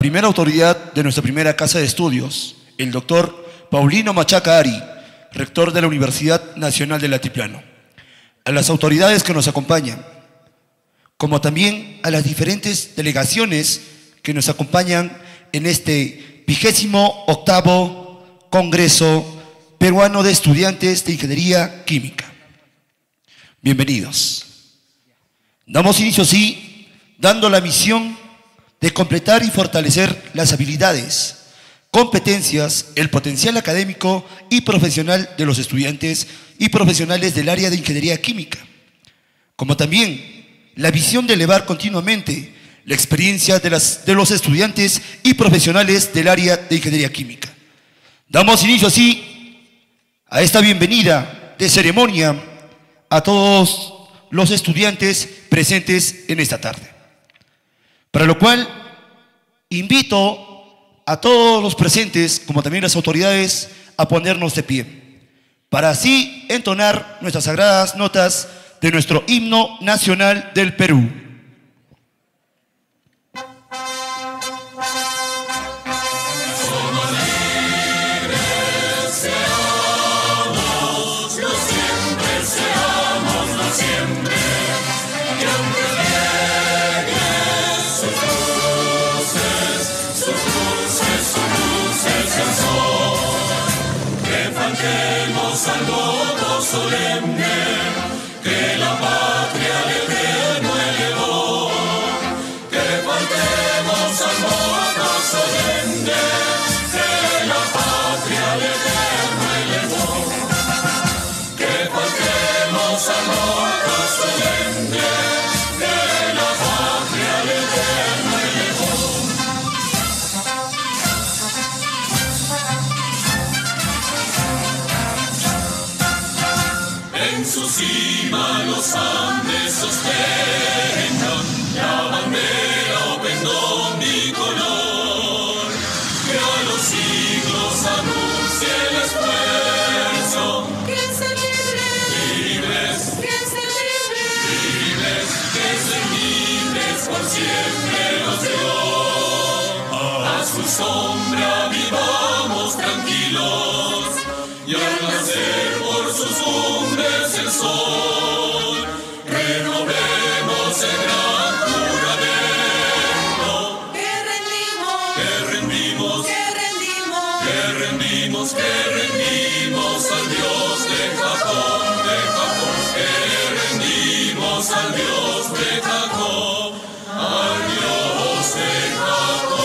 primera autoridad de nuestra primera casa de estudios, el doctor Paulino Machaca Ari, rector de la Universidad Nacional del Altiplano, a las autoridades que nos acompañan, como también a las diferentes delegaciones que nos acompañan en este 28º Congreso Peruano de Estudiantes de Ingeniería Química. Bienvenidos. Damos inicio, sí, dando la misión de completar y fortalecer las habilidades, competencias, el potencial académico y profesional de los estudiantes y profesionales del área de Ingeniería Química, como también la visión de elevar continuamente la experiencia de los estudiantes y profesionales del área de Ingeniería Química. Damos inicio así a esta bienvenida de ceremonia a todos los estudiantes presentes en esta tarde. Para lo cual invito a todos los presentes, como también las autoridades, a ponernos de pie, para así entonar nuestras sagradas notas de nuestro himno nacional del Perú. Al voto solemne que la patria al eterno elevó, que faltemos al voto solemne que la patria al eterno elevó, que faltemos al voto solemne que la patria al eterno elevó. En su cima los Andes sostengan la bandera o pendón bicolor, que a los siglos anuncie el esfuerzo. Piensen libres, piensen libres, piensen libres por siempre los dio. A su sombra vivamos tranquilos y al nacer por sus cumbres el sol, renovemos el gran juramento. Que rendimos al Dios de Jacob, que rendimos al Dios de Jacob, al Dios de Jacob.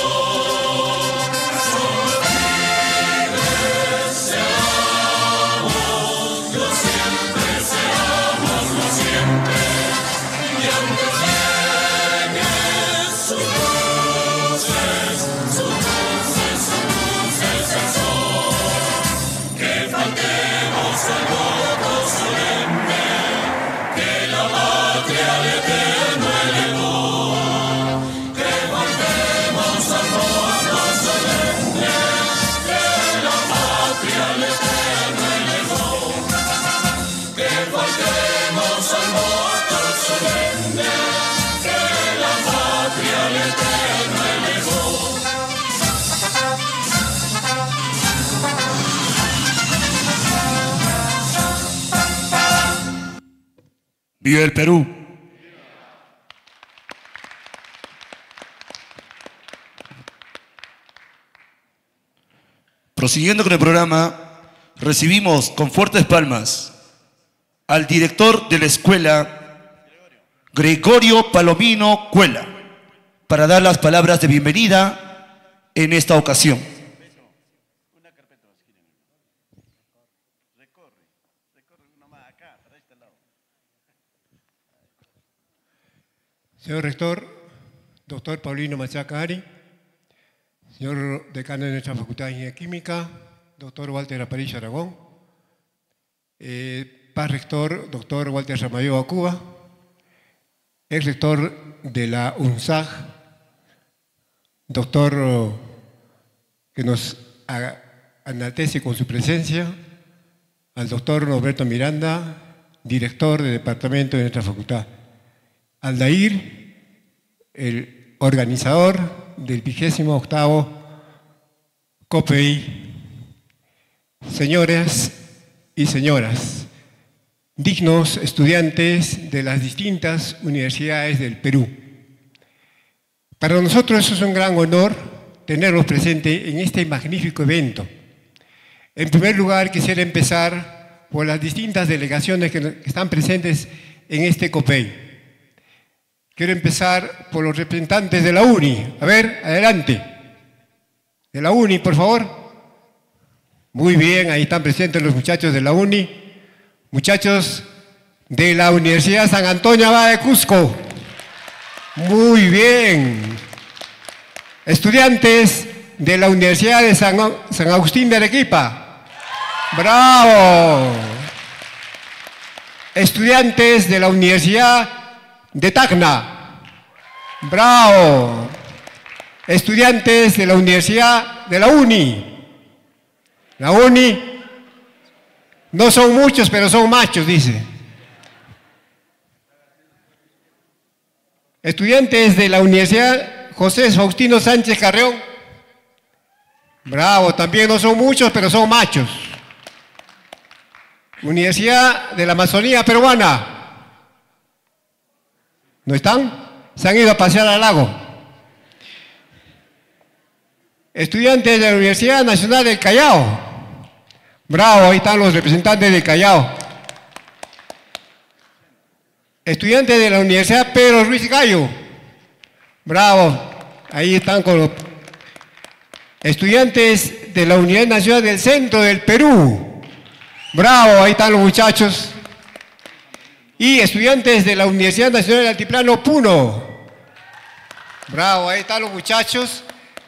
¡Viva el Perú! Prosiguiendo con el programa, recibimos con fuertes palmas al director de la escuela, Gregorio Palomino Cuela, para dar las palabras de bienvenida en esta ocasión. Señor Rector, doctor Paulino Machaca Ari, señor decano de nuestra Facultad de Ingeniería Química, doctor Walter Aparicio Aragón, Paz Rector, doctor Walter Ramayoa Cuba, ex rector de la UNSAG, doctor que nos enaltece con su presencia, al doctor Roberto Miranda, director del departamento de nuestra facultad. Aldair, el organizador del 28º COPEI, señoras y señoras, dignos estudiantes de las distintas universidades del Perú. Para nosotros es un gran honor tenerlos presentes en este magnífico evento. En primer lugar, quisiera empezar por las distintas delegaciones que están presentes en este COPEI. Quiero empezar por los representantes de la UNI. A ver, adelante. De la UNI, por favor. Muy bien, ahí están presentes los muchachos de la UNI. Muchachos de la Universidad San Antonio Abad de Cusco. Muy bien. Estudiantes de la Universidad de San Agustín de Arequipa. ¡Bravo! Estudiantes de la Universidad de Tacna. ¡Bravo! Estudiantes de la Universidad de la UNI. La UNI no son muchos, pero son machos, dice. Estudiantes de la Universidad José Faustino Sánchez Carreón. Bravo, también no son muchos, pero son machos. Universidad de la Amazonía Peruana. ¿No están? Se han ido a pasear al lago. Estudiantes de la Universidad Nacional del Callao. Bravo, ahí están los representantes del Callao. Estudiantes de la Universidad Pedro Ruiz Gallo. Bravo, ahí están con los estudiantes de la Universidad Nacional del Centro del Perú. Bravo, ahí están los muchachos. Y estudiantes de la Universidad Nacional del Altiplano Puno. Bravo, ahí están los muchachos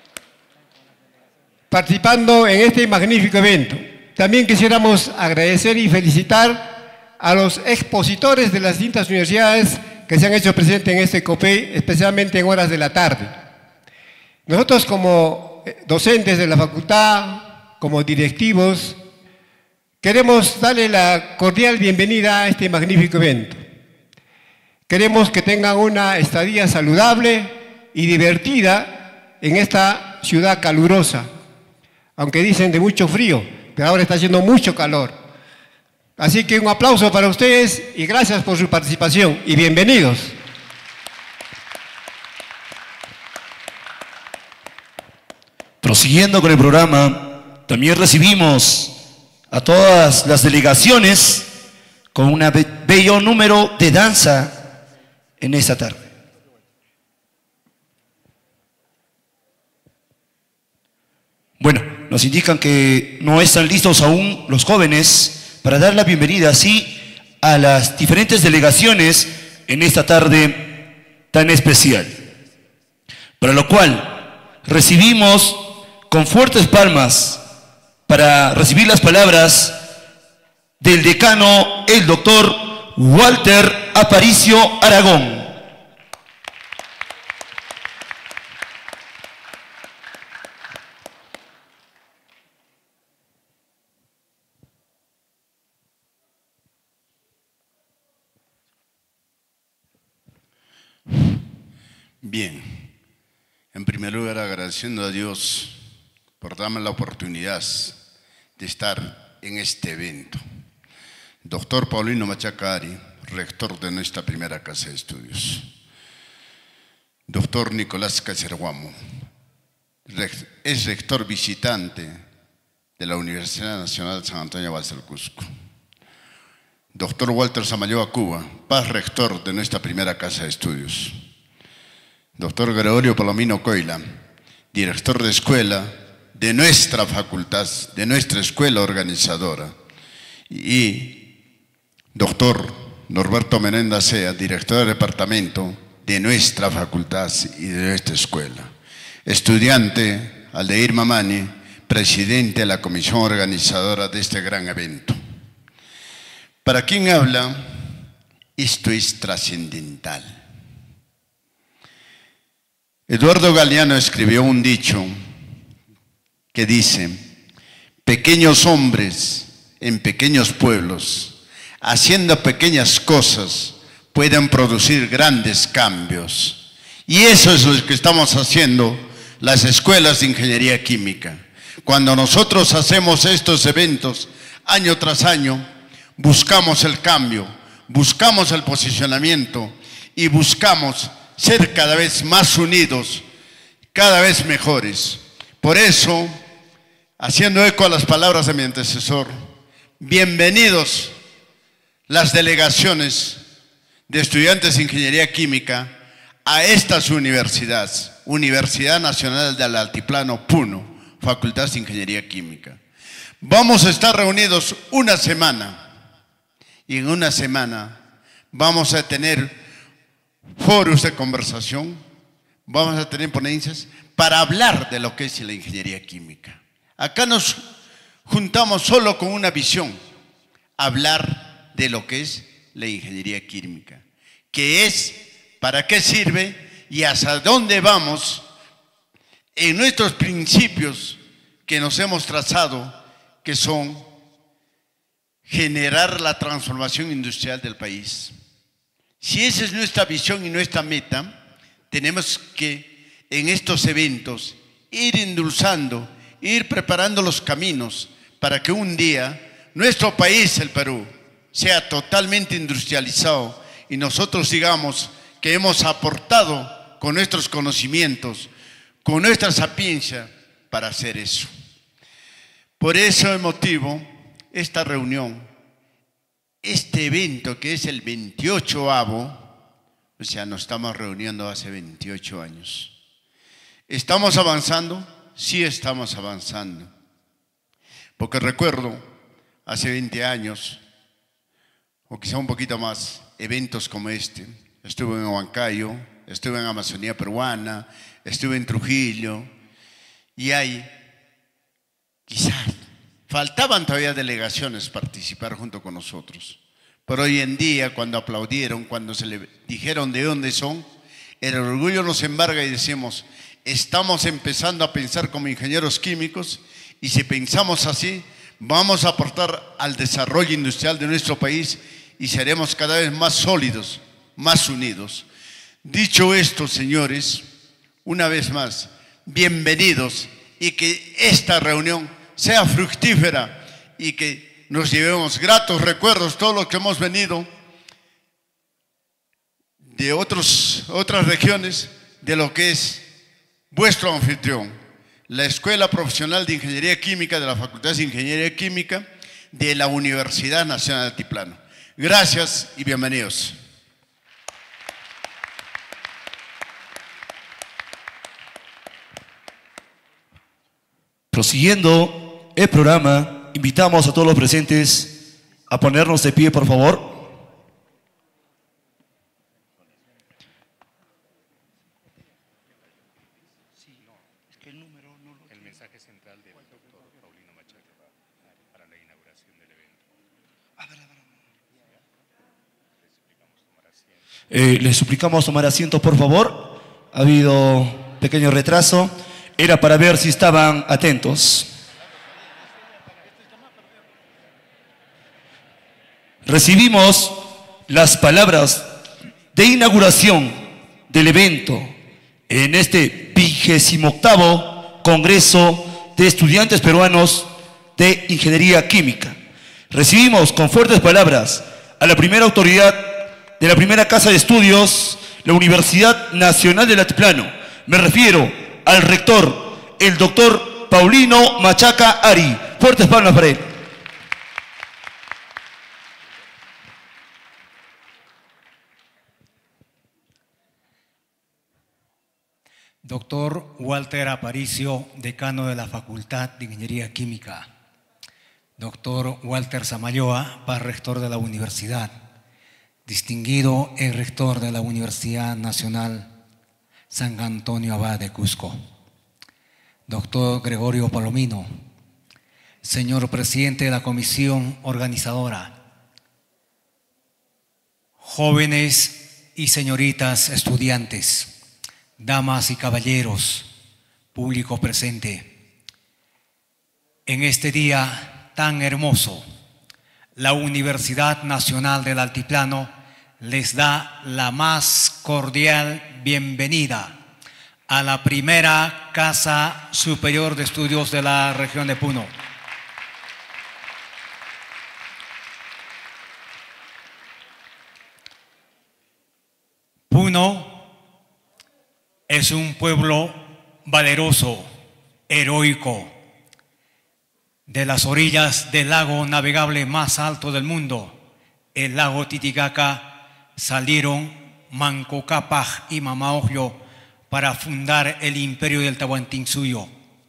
participando en este magnífico evento. También quisiéramos agradecer y felicitar a los expositores de las distintas universidades que se han hecho presentes en este COPEI, especialmente en horas de la tarde. Nosotros como docentes de la facultad, como directivos, queremos darle la cordial bienvenida a este magnífico evento. Queremos que tengan una estadía saludable y divertida en esta ciudad calurosa, aunque dicen de mucho frío, pero ahora está haciendo mucho calor. Así que un aplauso para ustedes y gracias por su participación y bienvenidos. Prosiguiendo con el programa, también recibimos a todas las delegaciones con un bello número de danza en esta tarde. Bueno, nos indican que no están listos aún los jóvenes para dar la bienvenida así a las diferentes delegaciones en esta tarde tan especial. Para lo cual recibimos con fuertes palmas para recibir las palabras del decano, el doctor Walter Aparicio Aragón. Bien, en primer lugar agradeciendo a Dios por darme la oportunidad de estar en este evento. Doctor Paulino Machacari, rector de nuestra primera casa de estudios. Doctor Nicolás Cacerguamo, es rector visitante de la Universidad Nacional San Antonio Abad del Cusco. Doctor Walter Samayoa Cuba, paz rector de nuestra primera casa de estudios. Doctor Gregorio Palomino Coila, director de escuela de nuestra facultad, de nuestra escuela organizadora. Y doctor Norberto Menenda Sea, director de departamento de nuestra facultad y de nuestra escuela. Estudiante Aldeir Mamani, presidente de la comisión organizadora de este gran evento. Para quien habla, esto es trascendental. Eduardo Galeano escribió un dicho que dice: pequeños hombres en pequeños pueblos, haciendo pequeñas cosas, pueden producir grandes cambios. Y eso es lo que estamos haciendo las escuelas de ingeniería química. Cuando nosotros hacemos estos eventos año tras año, buscamos el cambio, buscamos el posicionamiento y buscamos ser cada vez más unidos, cada vez mejores. Por eso, haciendo eco a las palabras de mi antecesor, bienvenidos las delegaciones de estudiantes de ingeniería química a estas universidades. Universidad Nacional del Altiplano, Puno, Facultad de Ingeniería Química. Vamos a estar reunidos una semana y en una semana vamos a tener foros de conversación, vamos a tener ponencias para hablar de lo que es la ingeniería química. Acá nos juntamos solo con una visión, hablar de lo que es la ingeniería química, qué es, para qué sirve y hacia dónde vamos en nuestros principios que nos hemos trazado, que son generar la transformación industrial del país. Si esa es nuestra visión y nuestra meta, tenemos que en estos eventos ir endulzando, ir preparando los caminos para que un día nuestro país, el Perú, sea totalmente industrializado y nosotros digamos que hemos aportado con nuestros conocimientos, con nuestra sapiencia para hacer eso. Por ese motivo, esta reunión, este evento que es el 28avo, o sea, nos estamos reuniendo hace 28 años. ¿Estamos avanzando? Sí estamos avanzando. Porque recuerdo, hace 20 años, o quizá un poquito más, eventos como este. Estuve en Huancayo, estuve en Amazonía peruana, estuve en Trujillo, y hay, quizás, faltaban todavía delegaciones participar junto con nosotros. Pero hoy en día, cuando aplaudieron, cuando se le dijeron de dónde son, el orgullo nos embarga y decimos, estamos empezando a pensar como ingenieros químicos y si pensamos así, vamos a aportar al desarrollo industrial de nuestro país y seremos cada vez más sólidos, más unidos. Dicho esto, señores, una vez más, bienvenidos y que esta reunión sea fructífera y que nos llevemos gratos recuerdos, todos los que hemos venido de otras regiones, de lo que es vuestro anfitrión, la Escuela Profesional de Ingeniería Química de la Facultad de Ingeniería Química de la Universidad Nacional del Altiplano. Gracias y bienvenidos. Prosiguiendo el programa, invitamos a todos los presentes a ponernos de pie, por favor. El mensaje central del doctor Paulino Machaca para la inauguración del evento. Les suplicamos tomar asiento, por favor. Ha habido pequeño retraso. Era para ver si estaban atentos. Recibimos las palabras de inauguración del evento en este 28º Congreso de Estudiantes Peruanos de Ingeniería Química. Recibimos con fuertes palabras a la primera autoridad de la primera casa de estudios, la Universidad Nacional del Altiplano. Me refiero al rector, el doctor Paulino Machaca Ari. Fuertes palmas para él. Doctor Walter Aparicio, decano de la Facultad de Ingeniería Química. Doctor Walter Samayoa, par rector de la universidad. Distinguido el rector de la Universidad Nacional San Antonio Abad de Cusco. Doctor Gregorio Palomino, señor presidente de la comisión organizadora. Jóvenes y señoritas estudiantes, damas y caballeros, público presente. En este día tan hermoso, la Universidad Nacional del Altiplano les da la más cordial bienvenida a la primera Casa Superior de Estudios de la región de Puno. Puno es un pueblo valeroso, heroico, de las orillas del lago navegable más alto del mundo, el lago Titicaca, salieron Manco Cápac y Mama Ogllo para fundar el imperio del Tahuantinsuyo.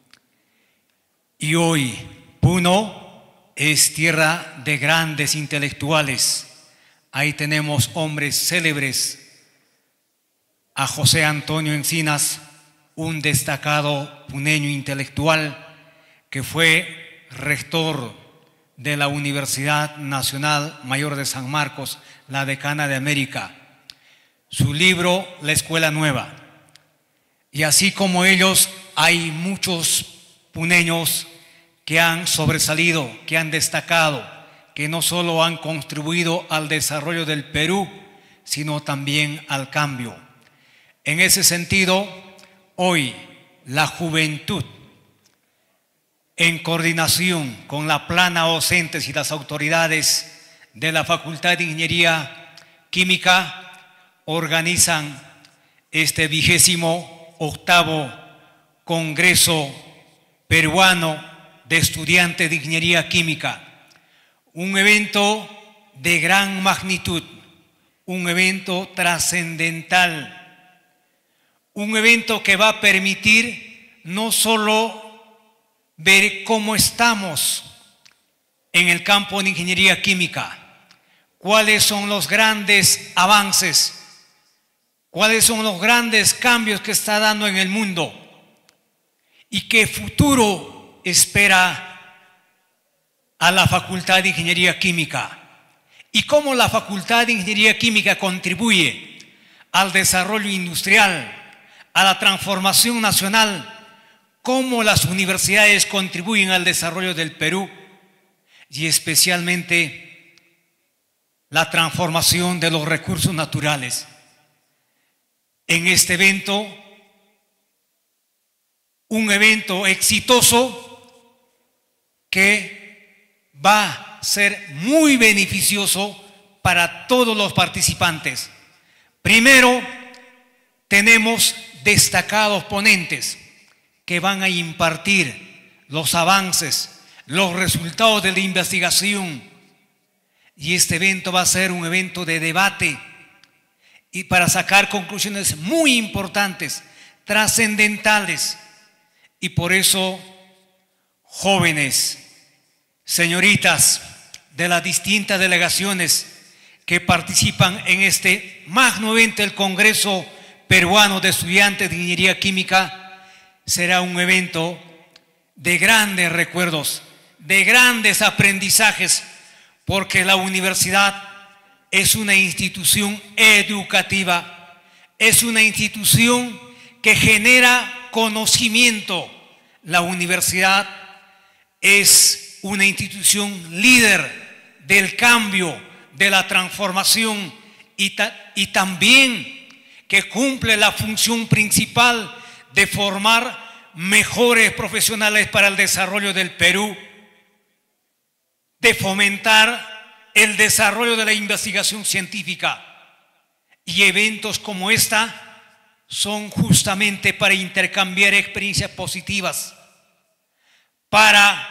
Y hoy Puno es tierra de grandes intelectuales. Ahí tenemos hombres célebres. A José Antonio Encinas, un destacado puneño intelectual que fue rector de la Universidad Nacional Mayor de San Marcos, la decana de América. Su libro, La Escuela Nueva. Y así como ellos, hay muchos puneños que han sobresalido, que han destacado, que no solo han contribuido al desarrollo del Perú, sino también al cambio. En ese sentido, hoy la juventud, en coordinación con la plana docentes y las autoridades de la Facultad de Ingeniería Química, organizan este 28º Congreso Peruano de Estudiantes de Ingeniería Química. Un evento de gran magnitud, un evento trascendental. Un evento que va a permitir no solo ver cómo estamos en el campo de ingeniería química, cuáles son los grandes avances, cuáles son los grandes cambios que está dando en el mundo y qué futuro espera a la Facultad de Ingeniería Química y cómo la Facultad de Ingeniería Química contribuye al desarrollo industrial, a la transformación nacional, cómo las universidades contribuyen al desarrollo del Perú y especialmente la transformación de los recursos naturales. En este evento, un evento exitoso que va a ser muy beneficioso para todos los participantes. Primero, tenemos destacados ponentes que van a impartir los avances, los resultados de la investigación. Y este evento va a ser un evento de debate y para sacar conclusiones muy importantes, trascendentales. Y por eso, jóvenes, señoritas de las distintas delegaciones que participan en este magno evento del Congreso Peruano de Estudiantes de Ingeniería Química, será un evento de grandes recuerdos, de grandes aprendizajes, porque la universidad es una institución educativa, es una institución que genera conocimiento. La universidad es una institución líder del cambio, de la transformación y también que cumple la función principal de formar mejores profesionales para el desarrollo del Perú, de fomentar el desarrollo de la investigación científica. Y eventos como esta son justamente para intercambiar experiencias positivas, para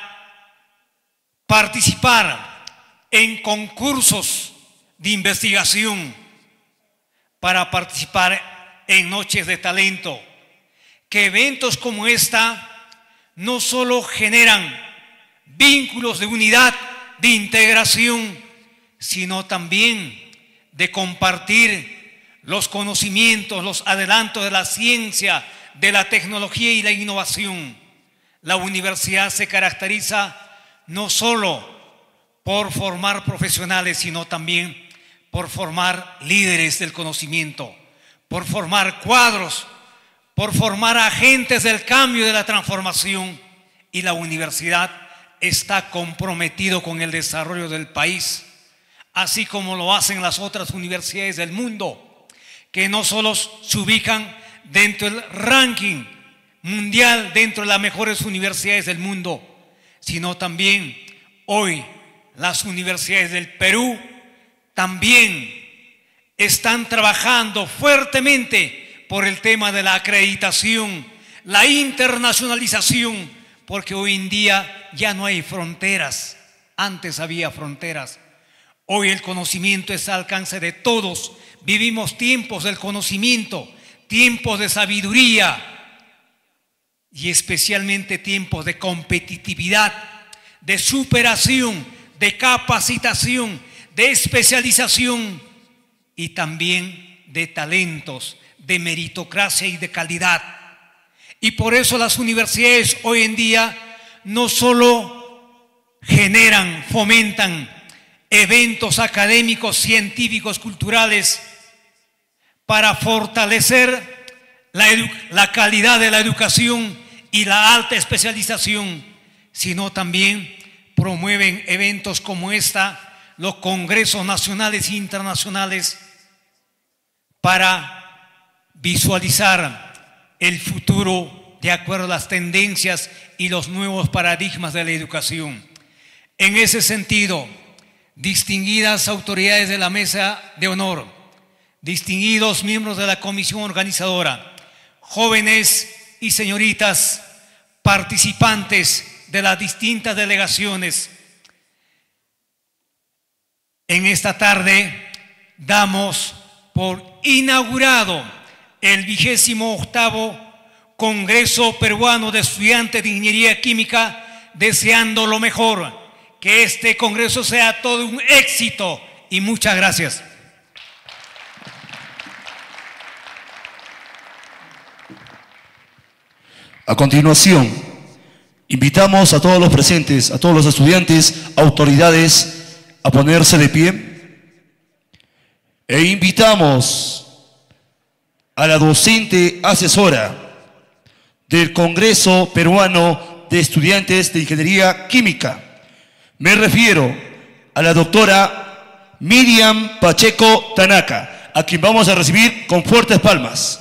participar en concursos de investigación, para participar en noches de talento. Que eventos como esta no solo generan vínculos de unidad, de integración, sino también de compartir los conocimientos, los adelantos de la ciencia, de la tecnología y la innovación. La universidad se caracteriza no solo por formar profesionales, sino también por formar líderes del conocimiento, por formar cuadros, por formar agentes del cambio, de la transformación. Y la universidad está comprometido con el desarrollo del país, así como lo hacen las otras universidades del mundo, que no solo se ubican dentro del ranking mundial, dentro de las mejores universidades del mundo, sino también hoy las universidades del Perú también están trabajando fuertemente por el tema de la acreditación, la internacionalización, porque hoy en día ya no hay fronteras. Antes había fronteras. Hoy el conocimiento es al alcance de todos. Vivimos tiempos del conocimiento, tiempos de sabiduría y especialmente tiempos de competitividad, de superación, de capacitación, de especialización y también de talentos, de meritocracia y de calidad. Y por eso las universidades hoy en día no solo generan, fomentan eventos académicos, científicos, culturales, para fortalecer la calidad de la educación y la alta especialización, sino también promueven eventos como los congresos nacionales e internacionales, para visualizar el futuro de acuerdo a las tendencias y los nuevos paradigmas de la educación. En ese sentido, distinguidas autoridades de la mesa de honor, distinguidos miembros de la comisión organizadora, jóvenes y señoritas participantes de las distintas delegaciones, en esta tarde damos por inaugurado el 28º Congreso Peruano de Estudiantes de Ingeniería Química, deseando lo mejor, que este congreso sea todo un éxito y muchas gracias. A continuación, invitamos a todos los presentes, a todos los estudiantes, autoridades, a ponerse de pie. E invitamos a la docente asesora del Congreso Peruano de Estudiantes de Ingeniería Química. Me refiero a la doctora Miriam Pacheco Tanaka, a quien vamos a recibir con fuertes palmas.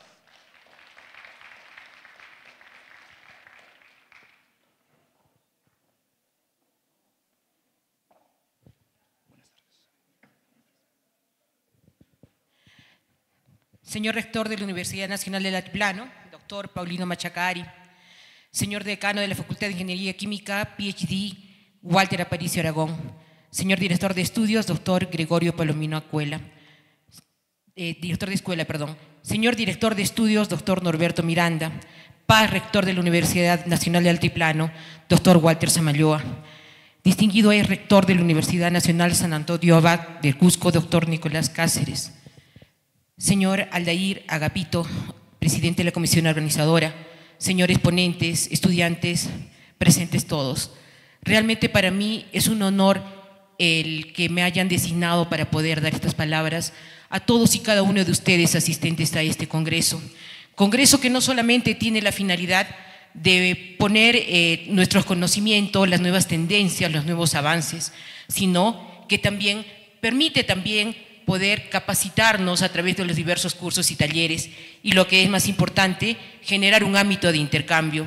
Señor Rector de la Universidad Nacional del Altiplano, doctor Paulino Machacari, señor Decano de la Facultad de Ingeniería Química, PhD, Walter Aparicio Aragón, señor Director de Estudios, doctor Gregorio Palomino Acuela, Director de Escuela, perdón, señor Director de Estudios, doctor Norberto Miranda, Paz Rector de la Universidad Nacional del Altiplano, doctor Walter Samayoa, distinguido ex Rector de la Universidad Nacional San Antonio Abad del Cusco, doctor Nicolás Cáceres, señor Aldair Agapito, presidente de la comisión organizadora, señores ponentes, estudiantes, presentes todos. Realmente para mí es un honor el que me hayan designado para poder dar estas palabras a todos y cada uno de ustedes asistentes a este congreso. Congreso que no solamente tiene la finalidad de poner nuestros conocimientos, las nuevas tendencias, los nuevos avances, sino que también permite poder capacitarnos a través de los diversos cursos y talleres y, lo que es más importante, generar un ámbito de intercambio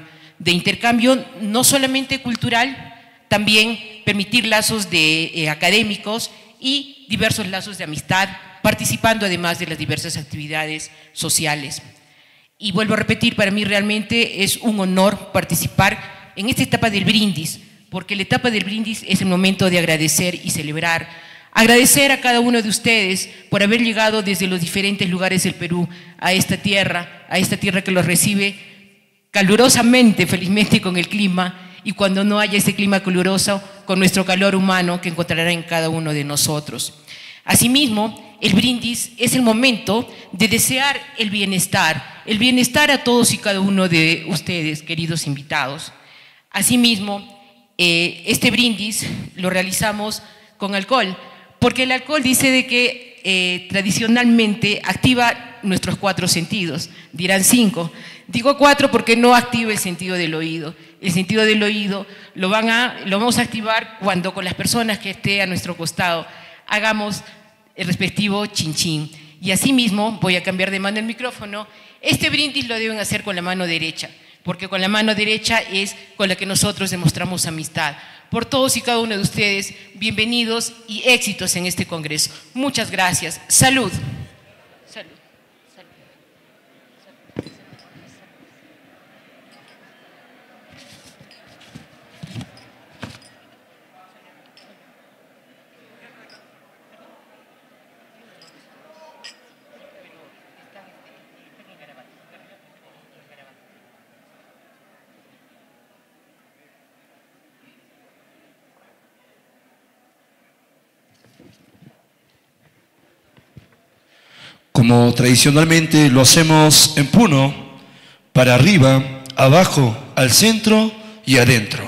no solamente cultural, también permitir lazos académicos y diversos lazos de amistad, participando además de las diversas actividades sociales. Y vuelvo a repetir, para mí realmente es un honor participar en esta etapa del brindis, porque la etapa del brindis es el momento de agradecer y celebrar. Agradecer a cada uno de ustedes por haber llegado desde los diferentes lugares del Perú a esta tierra que los recibe calurosamente, felizmente con el clima, y cuando no haya ese clima caluroso, con nuestro calor humano que encontrará en cada uno de nosotros. Asimismo, el brindis es el momento de desear el bienestar a todos y cada uno de ustedes, queridos invitados. Asimismo, este brindis lo realizamos con alcohol, porque el alcohol dice de que tradicionalmente activa nuestros 4 sentidos, dirán 5. Digo 4 porque no activa el sentido del oído. El sentido del oído lo vamos a activar cuando con las personas que esté a nuestro costado hagamos el respectivo chin chin. Y asimismo, voy a cambiar de mano el micrófono, este brindis lo deben hacer con la mano derecha, porque con la mano derecha es con la que nosotros demostramos amistad. Por todos y cada uno de ustedes, bienvenidos y éxitos en este congreso. Muchas gracias. Salud. Salud. Como tradicionalmente lo hacemos en Puno, para arriba, abajo, al centro y adentro.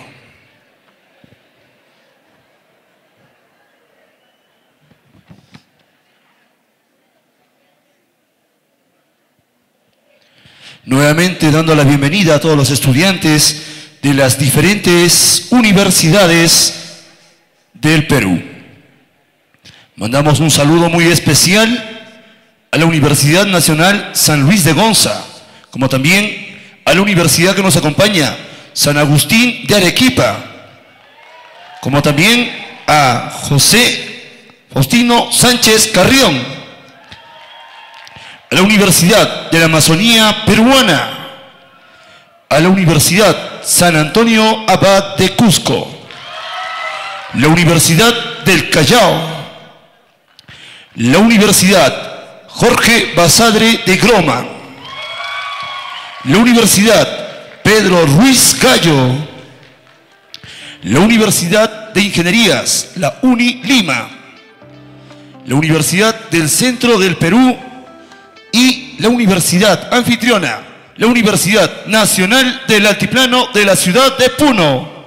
Nuevamente dando la bienvenida a todos los estudiantes de las diferentes universidades del Perú. Mandamos un saludo muy especial a la Universidad Nacional San Luis de Gonza, como también a la universidad que nos acompaña, San Agustín de Arequipa, como también a José Faustino Sánchez Carrión, a la Universidad de la Amazonía Peruana, a la Universidad San Antonio Abad de Cusco, la Universidad del Callao, la Universidad Jorge Basadre de Groma, la Universidad Pedro Ruiz Gallo, la Universidad de Ingenierías, la UNI Lima, la Universidad del Centro del Perú y la Universidad Anfitriona, la Universidad Nacional del Altiplano de la ciudad de Puno.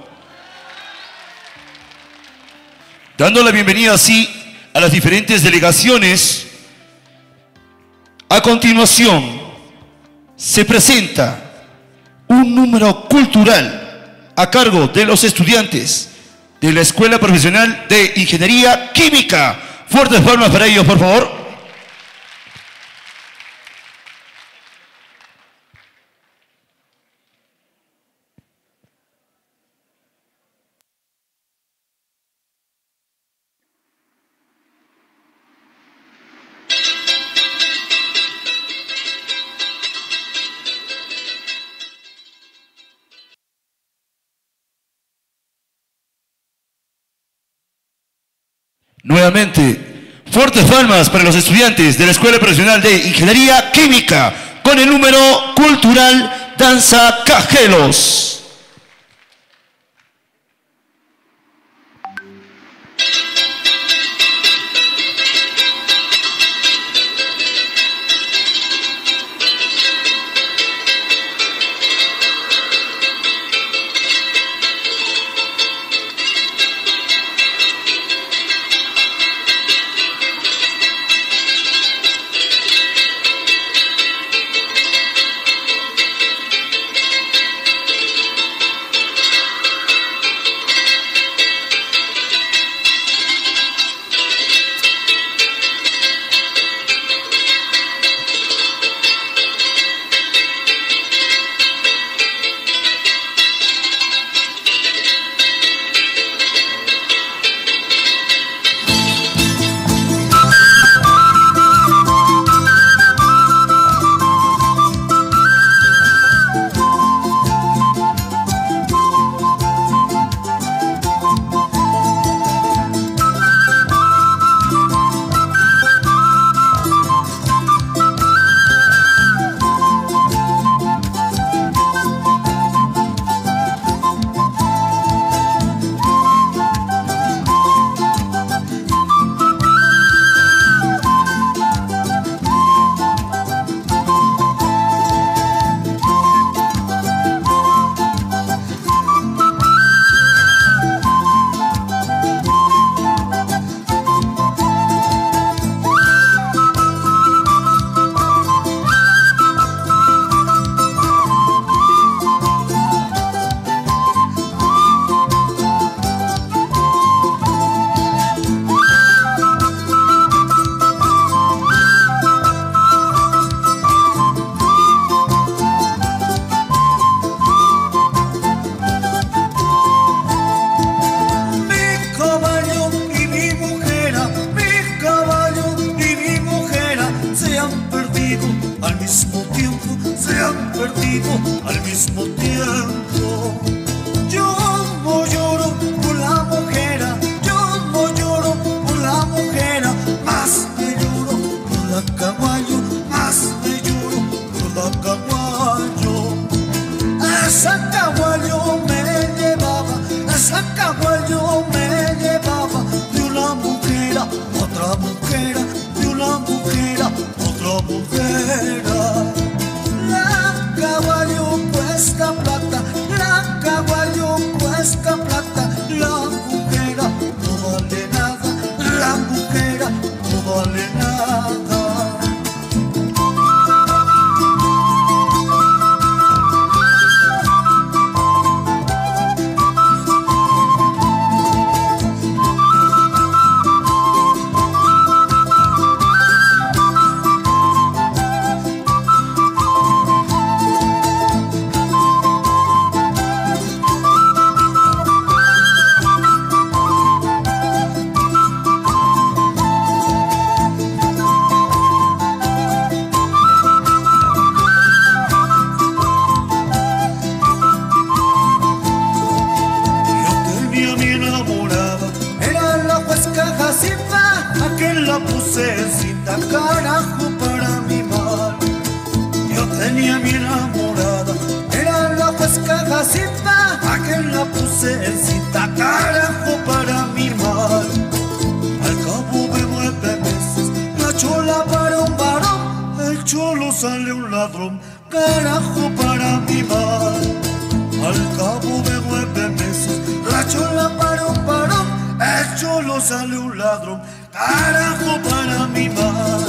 Dando la bienvenida así a las diferentes delegaciones, a continuación se presenta un número cultural a cargo de los estudiantes de la Escuela Profesional de Ingeniería Química. Fuertes palmas para ellos, por favor. Nuevamente, fuertes palmas para los estudiantes de la Escuela Profesional de Ingeniería Química con el número cultural Danza Cajelos. puse cinta, carajo, para mi mal. Yo tenía mi enamorada, era la pescada cinta, a que la puse cinta, carajo, para mi mal. Al cabo de 9 meses, la chola para un varón, el cholo sale un ladrón, carajo, para mi mal. Al cabo de 9 meses, la chola para un varón, el cholo sale un ladrón, carajo, para mi mal.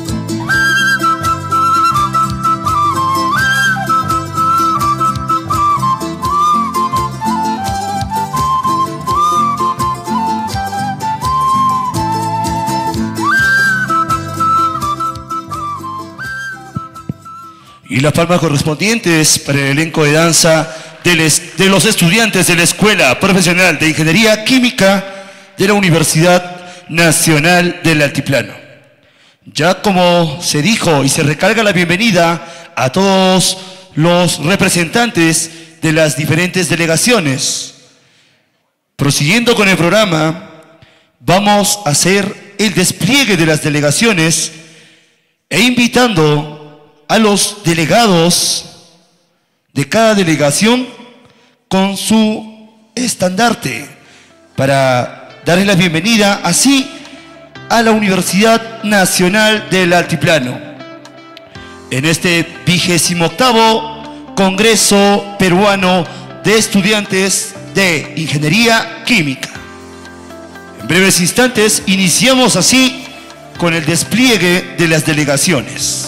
Y las palmas correspondientes para el elenco de danza de los estudiantes de la Escuela Profesional de Ingeniería Química de la Universidad Nacional del Altiplano. Ya como se dijo y se recarga la bienvenida a todos los representantes de las diferentes delegaciones. Prosiguiendo con el programa, vamos a hacer el despliegue de las delegaciones e invitando a los delegados de cada delegación con su estandarte para darle la bienvenida así a la Universidad Nacional del Altiplano en este 28º Congreso Peruano de Estudiantes de Ingeniería Química. En breves instantes iniciamos así con el despliegue de las delegaciones.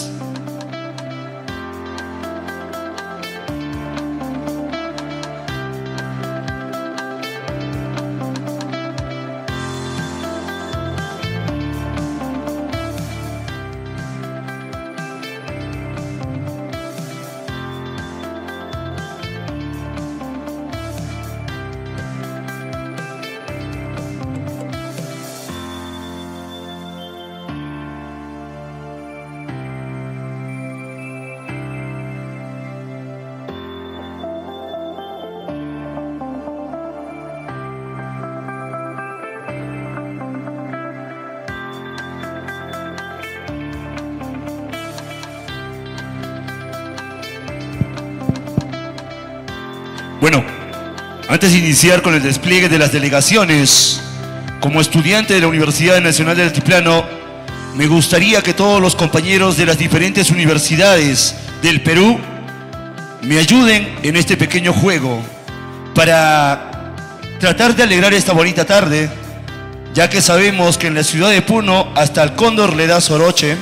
Bueno, antes de iniciar con el despliegue de las delegaciones, como estudiante de la Universidad Nacional del Altiplano, me gustaría que todos los compañeros de las diferentes universidades del Perú me ayuden en este pequeño juego para tratar de alegrar esta bonita tarde, ya que sabemos que en la ciudad de Puno hasta el cóndor le da soroche.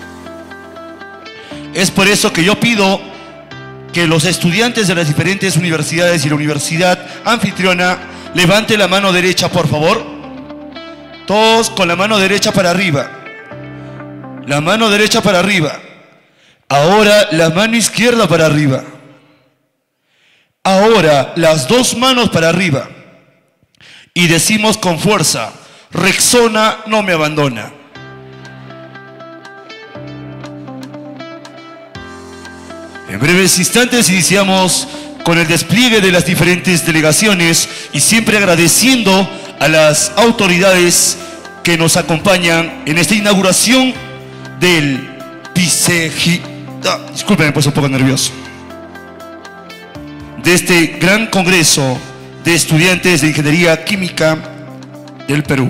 Es por eso que yo pido que los estudiantes de las diferentes universidades y la universidad anfitriona levanten la mano derecha, por favor. Todos con la mano derecha para arriba. La mano derecha para arriba. Ahora la mano izquierda para arriba. Ahora las dos manos para arriba. Y decimos con fuerza: Rexona no me abandona. En breves instantes iniciamos con el despliegue de las diferentes delegaciones y siempre agradeciendo a las autoridades que nos acompañan en esta inauguración del disculpen, me he puesto un poco nervioso. De este gran congreso de estudiantes de Ingeniería Química del Perú.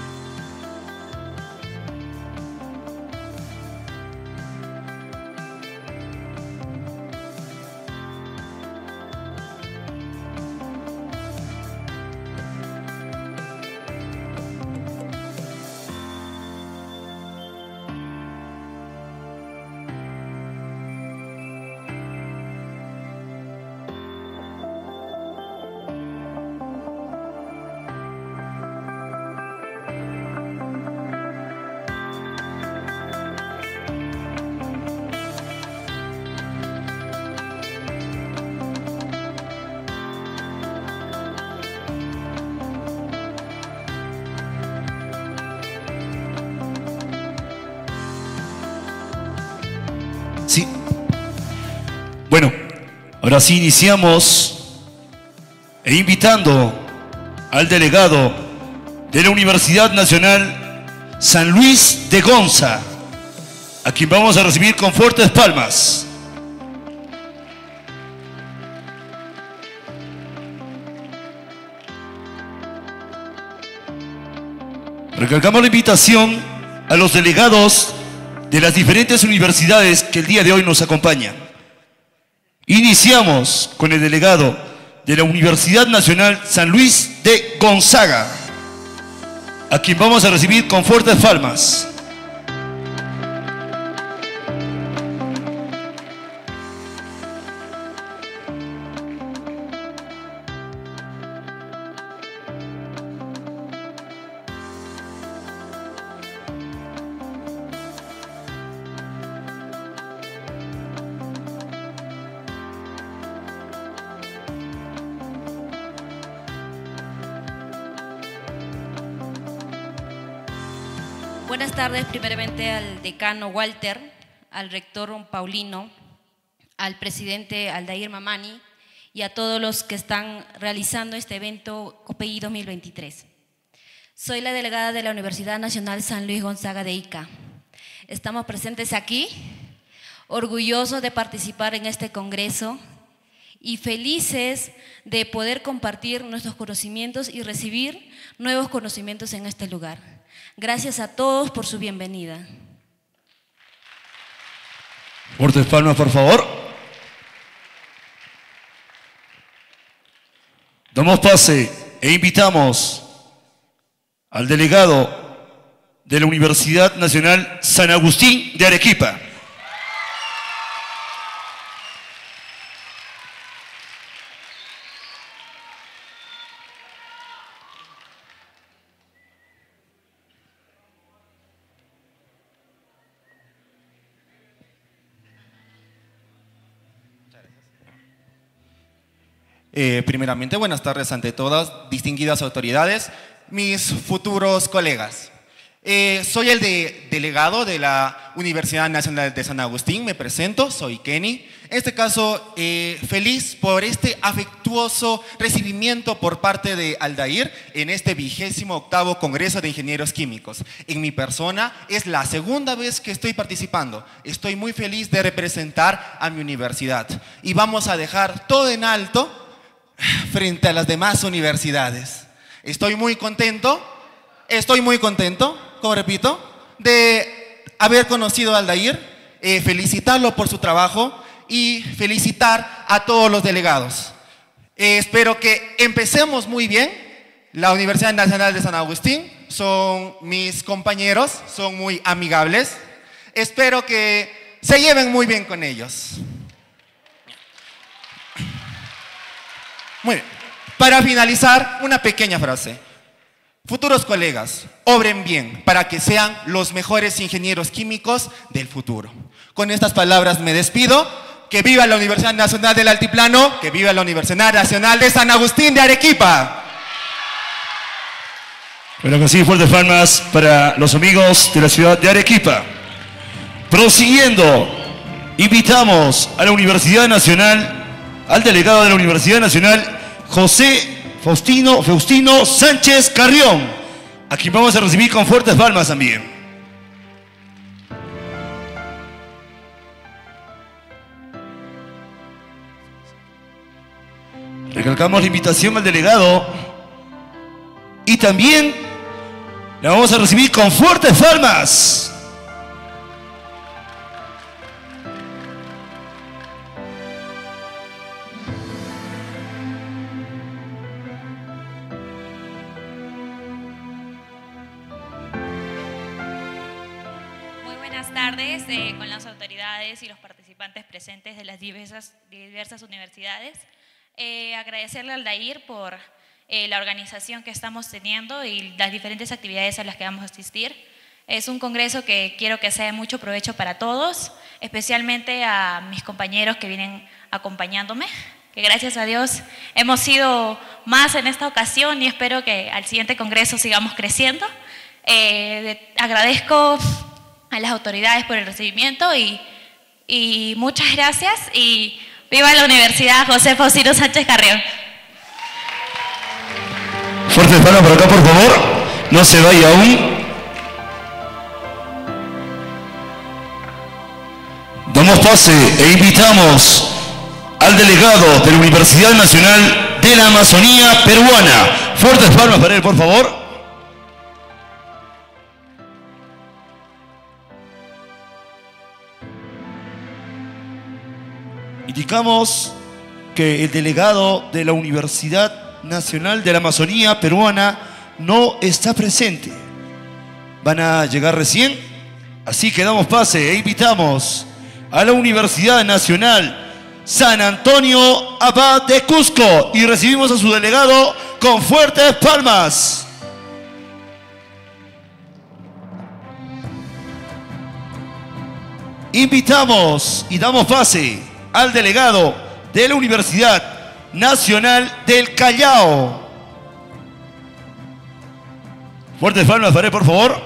Sí. Bueno, ahora sí iniciamos invitando al delegado de la Universidad Nacional San Luis de Gonza, a quien vamos a recibir con fuertes palmas. Recalcamos la invitación a los delegados de las diferentes universidades que el día de hoy nos acompañan. Iniciamos con el delegado de la Universidad Nacional San Luis de Gonzaga, a quien vamos a recibir con fuertes palmas. Buenas tardes, primeramente al decano Walter, al rector Paulino, al presidente Aldair Mamani y a todos los que están realizando este evento COPEI 2023. Soy la delegada de la Universidad Nacional San Luis Gonzaga de Ica. Estamos presentes aquí, orgullosos de participar en este congreso y felices de poder compartir nuestros conocimientos y recibir nuevos conocimientos en este lugar. Gracias a todos por su bienvenida. Fuertes palmas, por favor. Damos pase e invitamos al delegado de la Universidad Nacional San Agustín de Arequipa. Primeramente, buenas tardes ante todas, distinguidas autoridades, mis futuros colegas. Soy el delegado de la Universidad Nacional de San Agustín, me presento, soy Kenny. En este caso, feliz por este afectuoso recibimiento por parte de Aldair en este 28º Congreso de Ingenieros Químicos. En mi persona, es la segunda vez que estoy participando. Estoy muy feliz de representar a mi universidad. Y vamos a dejar todo en alto frente a las demás universidades. Estoy muy contento, como repito, de haber conocido a Aldair, felicitarlo por su trabajo y felicitar a todos los delegados. Espero que empecemos muy bien. La Universidad Nacional de San Agustín son mis compañeros, son muy amigables. Espero que se lleven muy bien con ellos. Muy bien. Para finalizar, una pequeña frase. Futuros colegas, obren bien para que sean los mejores ingenieros químicos del futuro. Con estas palabras me despido. Que viva la Universidad Nacional del Altiplano, que viva la Universidad Nacional de San Agustín de Arequipa. Bueno, que sí, fuertes palmas para los amigos de la ciudad de Arequipa. Prosiguiendo, invitamos a la Universidad Nacional, al delegado de la Universidad Nacional, José Faustino Sánchez Carrión, a quien vamos a recibir con fuertes palmas también. Recalcamos la invitación al delegado y también la vamos a recibir con fuertes palmas. Tardes con las autoridades y los participantes presentes de las diversas universidades. Agradecerle al Aldair por la organización que estamos teniendo y las diferentes actividades a las que vamos a asistir. Es un congreso que quiero que sea de mucho provecho para todos, especialmente a mis compañeros que vienen acompañándome, que gracias a Dios hemos sido más en esta ocasión y espero que al siguiente congreso sigamos creciendo. Agradezco a las autoridades por el recibimiento y muchas gracias y viva la Universidad José Faustino Sánchez Carrión. Fuertes palmas por acá, por favor. No se vaya aún. pase e invitamos al delegado de la Universidad Nacional de la Amazonía Peruana. Fuertes palmas para él, por favor. Indicamos que el delegado de la Universidad Nacional de la Amazonía Peruana no está presente. Van a llegar recién, así que damos pase e invitamos a la Universidad Nacional San Antonio Abad de Cusco y recibimos a su delegado con fuertes palmas. Invitamos y damos pase al delegado de la Universidad Nacional del Callao. Fuertes palmas para él, por favor.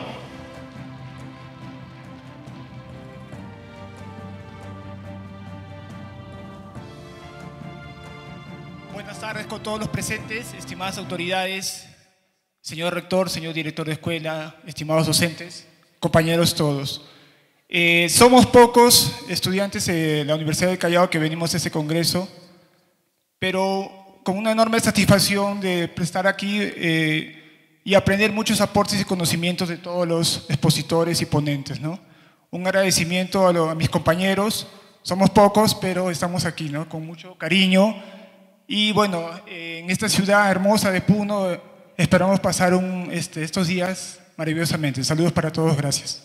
Buenas tardes con todos los presentes, estimadas autoridades, señor rector, señor director de escuela, estimados docentes, compañeros todos. Somos pocos estudiantes de la Universidad del Callao que venimos a este congreso, pero con una enorme satisfacción de estar aquí y aprender muchos aportes y conocimientos de todos los expositores y ponentes, ¿no? Un agradecimiento a mis compañeros, somos pocos, pero estamos aquí, ¿no? Con mucho cariño. Y bueno, en esta ciudad hermosa de Puno esperamos pasar estos días maravillosamente. Saludos para todos, gracias.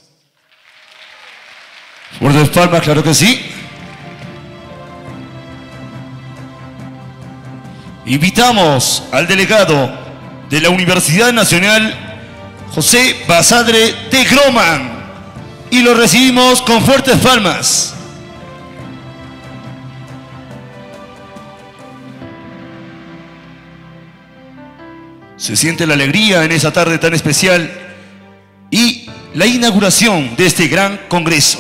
Fuertes palmas, claro que sí. Invitamos al delegado de la Universidad Nacional José Basadre de Groman y lo recibimos con fuertes palmas. Se siente la alegría en esa tarde tan especial y la inauguración de este gran congreso.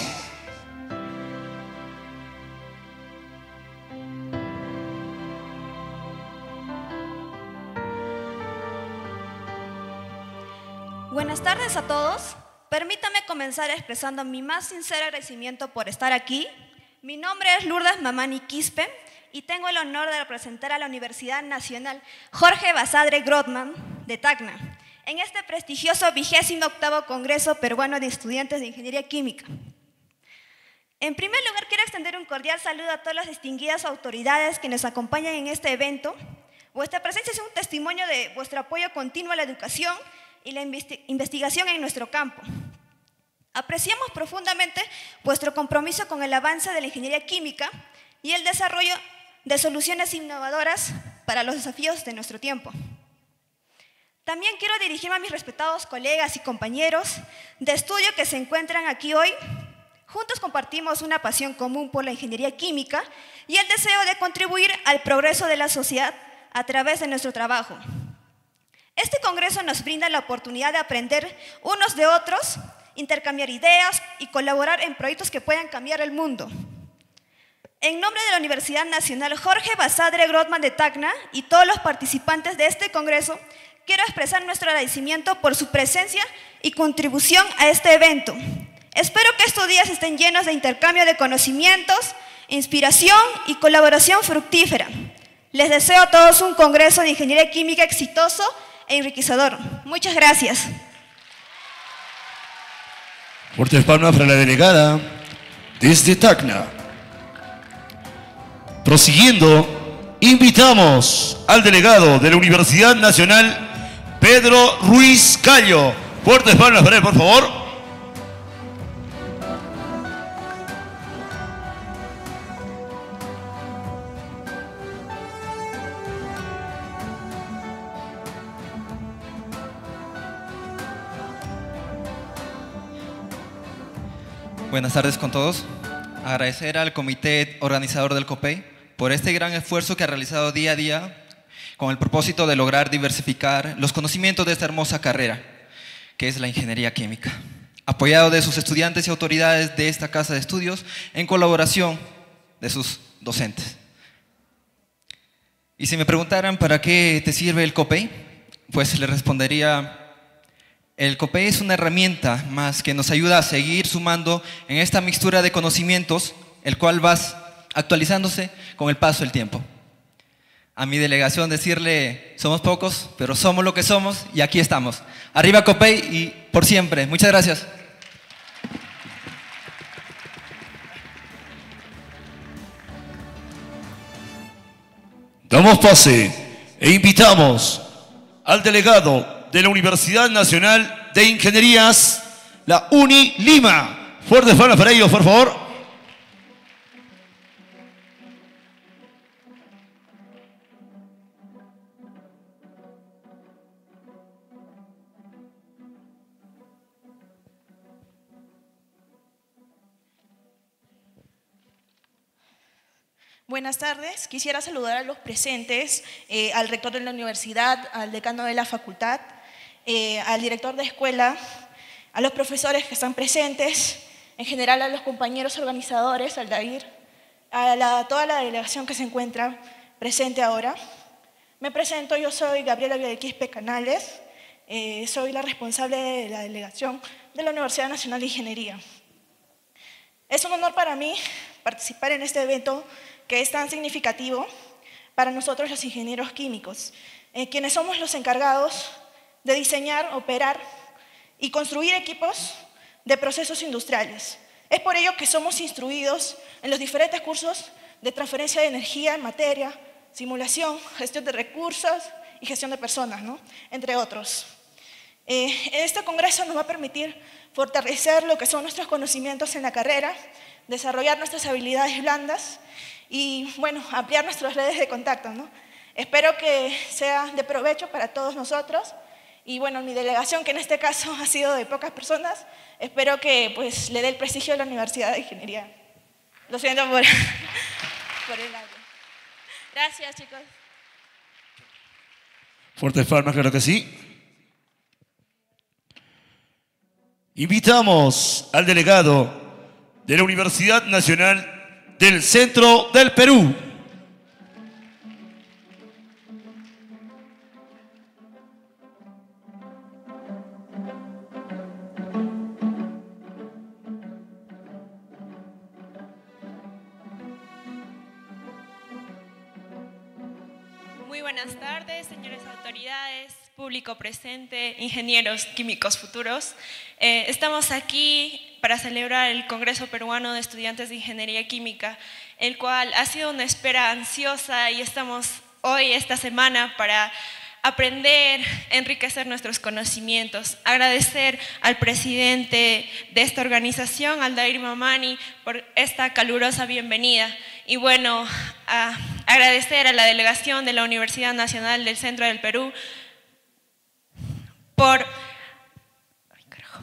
Buenas tardes a todos. Permítame comenzar expresando mi más sincero agradecimiento por estar aquí. Mi nombre es Lourdes Mamani Quispe y tengo el honor de representar a la Universidad Nacional Jorge Basadre Grothman de Tacna en este prestigioso 28º Congreso Peruano de Estudiantes de Ingeniería Química. En primer lugar, quiero extender un cordial saludo a todas las distinguidas autoridades que nos acompañan en este evento. Vuestra presencia es un testimonio de vuestro apoyo continuo a la educación y la investigación en nuestro campo. Apreciamos profundamente vuestro compromiso con el avance de la ingeniería química y el desarrollo de soluciones innovadoras para los desafíos de nuestro tiempo. También quiero dirigirme a mis respetados colegas y compañeros de estudio que se encuentran aquí hoy. Juntos compartimos una pasión común por la ingeniería química y el deseo de contribuir al progreso de la sociedad a través de nuestro trabajo. Este congreso nos brinda la oportunidad de aprender unos de otros, intercambiar ideas y colaborar en proyectos que puedan cambiar el mundo. En nombre de la Universidad Nacional Jorge Basadre Grothman de Tacna y todos los participantes de este congreso, quiero expresar nuestro agradecimiento por su presencia y contribución a este evento. Espero que estos días estén llenos de intercambio de conocimientos, inspiración y colaboración fructífera. Les deseo a todos un congreso de ingeniería química exitoso e enriquecedor. Muchas gracias. Fuertes palmas para la delegada desde Tacna. Prosiguiendo, invitamos al delegado de la Universidad Nacional Pedro Ruiz Callo. Fuertes palmas para él, por favor. Buenas tardes con todos. Agradecer al comité organizador del COPEI por este gran esfuerzo que ha realizado día a día con el propósito de lograr diversificar los conocimientos de esta hermosa carrera, que es la ingeniería química, apoyado de sus estudiantes y autoridades de esta casa de estudios en colaboración de sus docentes. Y si me preguntaran para qué te sirve el COPEI, pues le respondería: el COPEI es una herramienta más que nos ayuda a seguir sumando en esta mixtura de conocimientos el cual va actualizándose con el paso del tiempo. A mi delegación decirle, somos pocos, pero somos lo que somos y aquí estamos. Arriba Copey y por siempre. Muchas gracias. Damos pase e invitamos al delegado de la Universidad Nacional de Ingenierías, la UNI Lima. Fuertes palmas para ellos, por favor. Buenas tardes. Quisiera saludar a los presentes, al rector de la universidad, al decano de la facultad, al director de escuela, a los profesores que están presentes, en general a los compañeros organizadores, al DAIR, a toda la delegación que se encuentra presente ahora. Me presento, yo soy Gabriela Quispe Canales, soy la responsable de la delegación de la Universidad Nacional de Ingeniería. Es un honor para mí participar en este evento que es tan significativo para nosotros los ingenieros químicos, quienes somos los encargados de diseñar, operar y construir equipos de procesos industriales. Es por ello que somos instruidos en los diferentes cursos de transferencia de energía en materia, simulación, gestión de recursos y gestión de personas, ¿no? Entre otros. Este congreso nos va a permitir fortalecer lo que son nuestros conocimientos en la carrera, desarrollar nuestras habilidades blandas y, bueno, ampliar nuestras redes de contacto, ¿no? Espero que sea de provecho para todos nosotros y, bueno, mi delegación, que en este caso ha sido de pocas personas, espero que, pues, le dé el prestigio a la Universidad de Ingeniería. Lo siento por el audio. Gracias, chicos. Fuertes palmas, claro que sí. Invitamos al delegado de la Universidad Nacional del Centro del Perú. Muy buenas tardes, señores autoridades, público presente, ingenieros químicos futuros. Estamos aquí para celebrar el Congreso Peruano de Estudiantes de Ingeniería Química, el cual ha sido una espera ansiosa y estamos hoy, esta semana, para aprender, enriquecer nuestros conocimientos. Agradecer al presidente de esta organización, Aldair Mamani, por esta calurosa bienvenida. Y bueno, agradecer a la delegación de la Universidad Nacional del Centro del Perú por... Ay, carajo.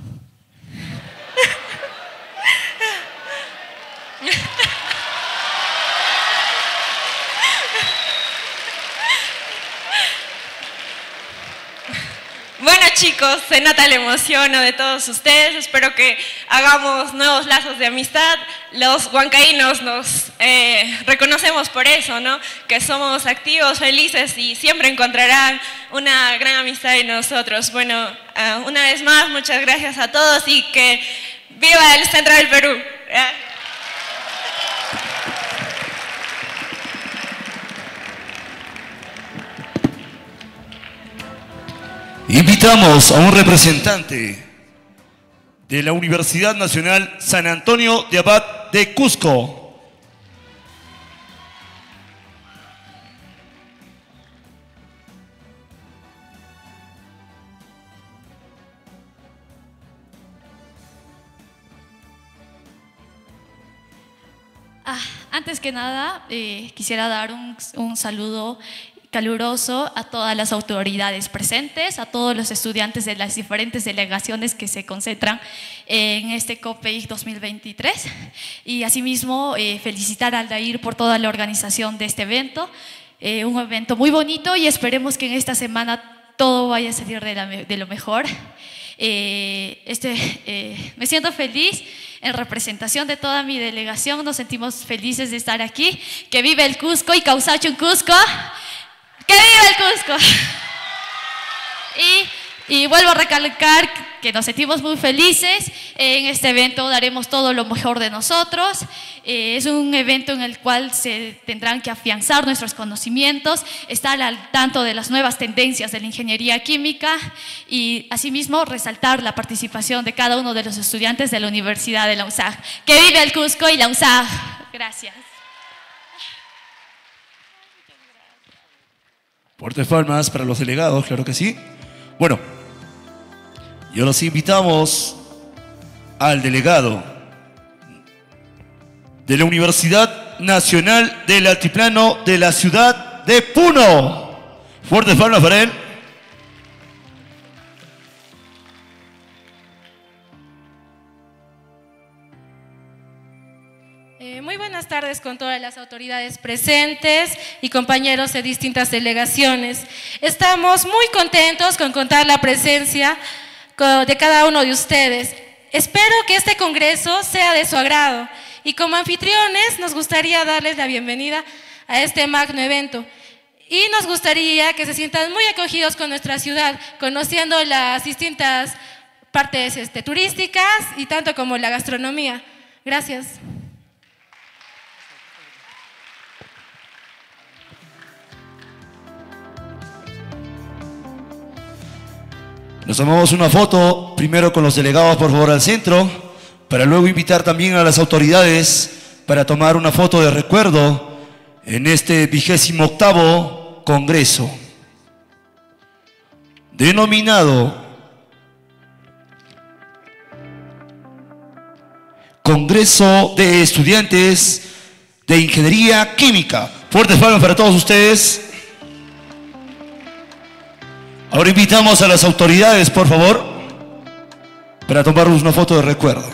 Bueno, chicos, se nota la emoción, ¿no?, de todos ustedes. Espero que hagamos nuevos lazos de amistad. Los huancaínos nos reconocemos por eso, ¿no?, que somos activos, felices y siempre encontrarán una gran amistad en nosotros. Bueno, una vez más, muchas gracias a todos y que viva el Centro del Perú. Invitamos a un representante de la Universidad Nacional San Antonio de Abad de Cusco. Antes que nada, quisiera dar un saludo caluroso a todas las autoridades presentes, a todos los estudiantes de las diferentes delegaciones que se concentran en este COPEI 2023 y asimismo felicitar al DAIR por toda la organización de este evento, un evento muy bonito y esperemos que en esta semana todo vaya a salir de lo mejor. Me siento feliz en representación de toda mi delegación, nos sentimos felices de estar aquí, que vive el Cusco y Causacho en Cusco. ¡Que viva el Cusco! Y vuelvo a recalcar que nos sentimos muy felices. En este evento daremos todo lo mejor de nosotros. Es un evento en el cual se tendrán que afianzar nuestros conocimientos, estar al tanto de las nuevas tendencias de la ingeniería química y asimismo resaltar la participación de cada uno de los estudiantes de la Universidad de la UNSAG. ¡Que vive el Cusco y la UNSAG! Gracias. Fuertes palmas para los delegados, claro que sí. Bueno, y ahora sí invitamos al delegado de la Universidad Nacional del Altiplano de la ciudad de Puno. Fuertes palmas para él. Muy buenas tardes con todas las autoridades presentes y compañeros de distintas delegaciones. Estamos muy contentos con contar la presencia de cada uno de ustedes. Espero que este congreso sea de su agrado y como anfitriones nos gustaría darles la bienvenida a este magno evento. Y nos gustaría que se sientan muy acogidos con nuestra ciudad, conociendo las distintas partes turísticas y tanto como la gastronomía. Gracias. Nos tomamos una foto, primero con los delegados, por favor, al centro, para luego invitar también a las autoridades para tomar una foto de recuerdo en este 28º Congreso, denominado Congreso de Estudiantes de Ingeniería Química. Fuertes palmas para todos ustedes. Ahora invitamos a las autoridades, por favor, para tomarnos una foto de recuerdo.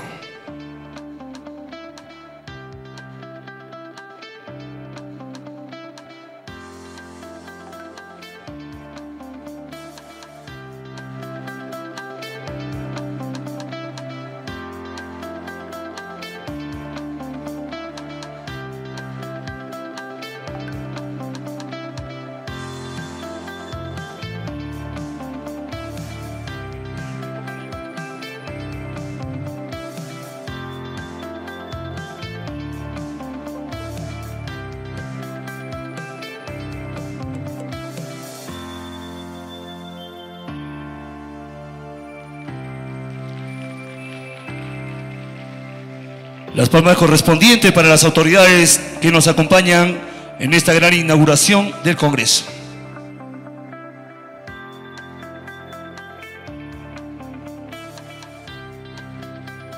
Las palmas correspondientes para las autoridades que nos acompañan en esta gran inauguración del Congreso.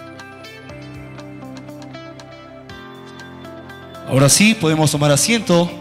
Ahora sí, podemos tomar asiento.